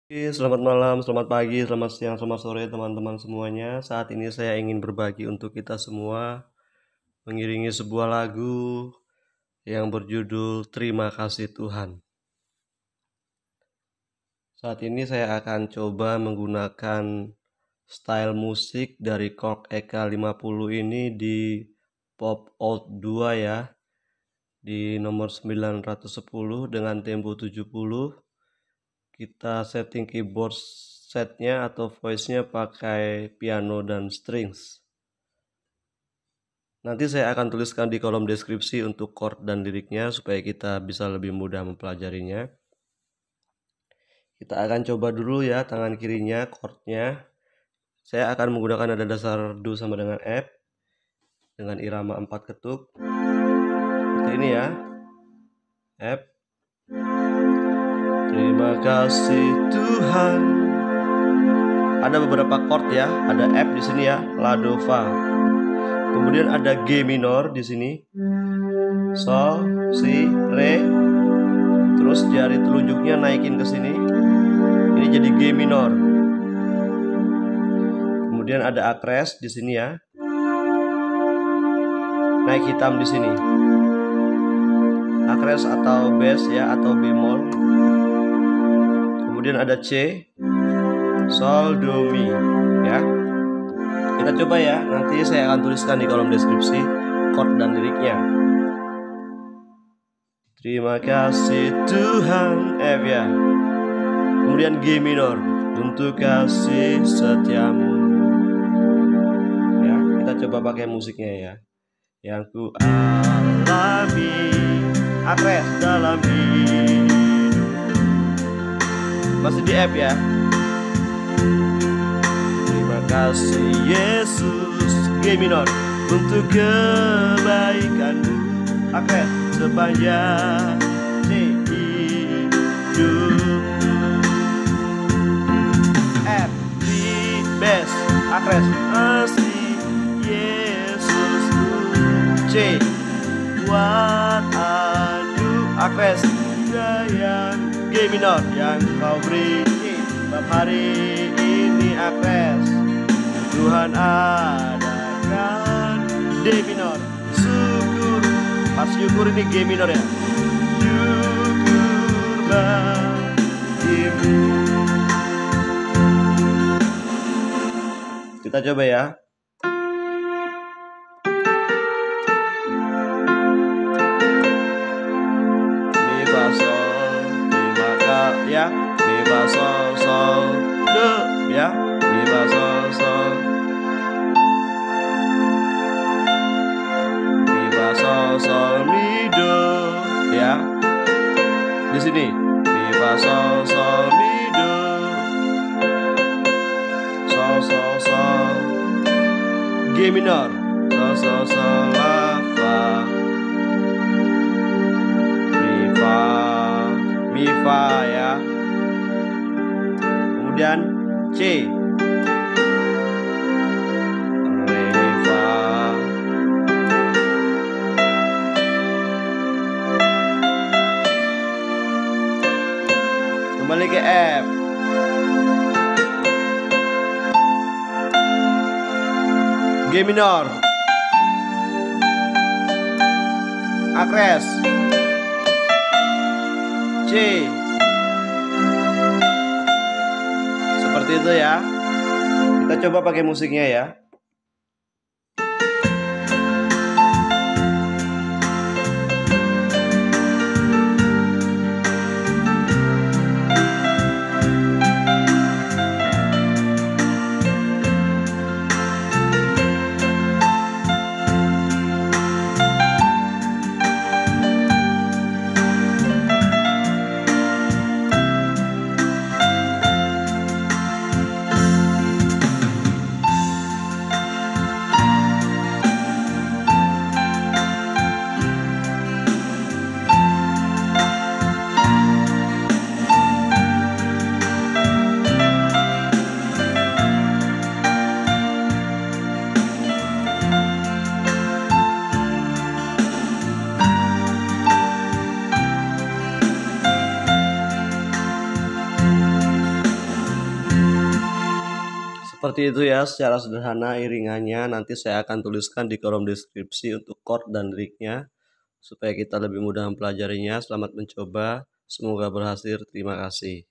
Selamat malam, selamat pagi, selamat siang, selamat sore teman-teman semuanya. Saat ini saya ingin berbagi untuk kita semua mengiringi sebuah lagu yang berjudul Terima Kasih Tuhan. Saat ini saya akan coba menggunakan style musik dari Korg EK50 ini di Pop Out 2 ya, di nomor 910 dengan tempo 70. Kita setting keyboard setnya atau voice-nya pakai piano dan strings. Nanti saya akan tuliskan di kolom deskripsi untuk chord dan liriknya supaya kita bisa lebih mudah mempelajarinya. Kita akan coba dulu ya tangan kirinya chordnya. Saya akan menggunakan nada dasar Do sama dengan F dengan irama 4 ketuk. Seperti ini ya. F. Terima kasih Tuhan. Ada beberapa chord ya, ada F di sini ya, La Do Fa. Kemudian ada G minor di sini, Sol, Si, Re. Terus jari telunjuknya naikin ke sini. Ini jadi G minor. Kemudian ada akres di sini ya, naik hitam di sini. Akres atau bass ya, atau bemol. Kemudian ada C, Sol, Do, Mi ya. Kita coba ya, nanti saya akan tuliskan di kolom deskripsi chord dan liriknya. Terima kasih Tuhan, F ya. Kemudian G minor, untuk kasih setiamu ya. Kita coba pakai musiknya ya. Yang ku alami akres dalam hidup. Masih di F ya. Terima kasih Yesus, G minor, untuk kebaikanmu, akres sepanjang hidup. F, di bass, akres kasih Yesusku. C, buat aduh, akres sayang, G minor yang kau beri setiap hari ini, akres Tuhan adakan. D minor, syukur, pas syukur ini G minor ya, syukur bagimu. Kita coba ya. Mi fa sol, terima kasih ya. Mi fa sol sol do ya. Mi fa sol sol. Mi fa sol sol mi do ya. Di sini mi fa sol sol mi do. Sol sol sol. G minor. Sol sol sol la fa. Mi fa ya. Kemudian C, Re mi fa. Kembali ke F. G minor, akres C. Seperti itu ya. Kita coba pakai musiknya ya. Seperti itu ya secara sederhana iringannya. Nanti saya akan tuliskan di kolom deskripsi untuk chord dan liriknya supaya kita lebih mudah mempelajarinya. Selamat mencoba, semoga berhasil. Terima kasih.